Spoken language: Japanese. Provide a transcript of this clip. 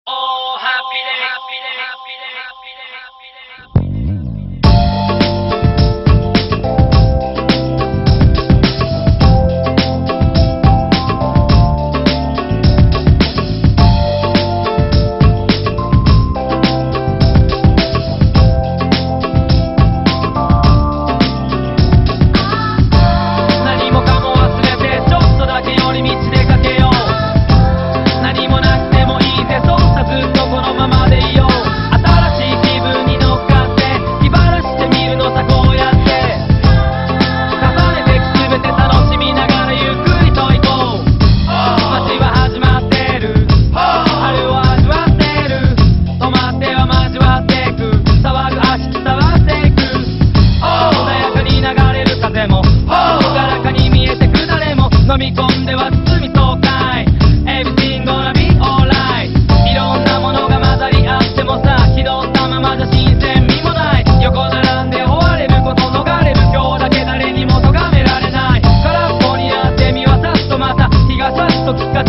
飲み込んでは包み爽快 Everything gonna be alright いろんなものが混ざり合ってもさ気取ったままじゃ新鮮味もない横並んで追われること逃れる今日だけ誰にも咎められない空っぽになって見渡すとまた日が差すときっか